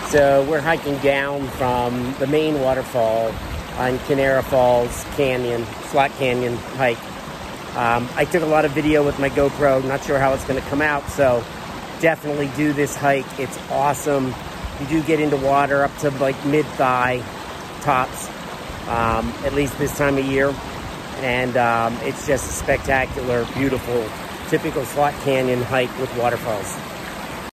So we're hiking down from the main waterfall on Kanarra Falls Canyon, Flat Canyon hike. I took a lot of video with my GoPro, not sure how it's going to come out, so definitely do this hike. It's awesome. You do get into water up to like mid-thigh tops, at least this time of year. And it's just a spectacular, beautiful, typical Flat Canyon hike with waterfalls.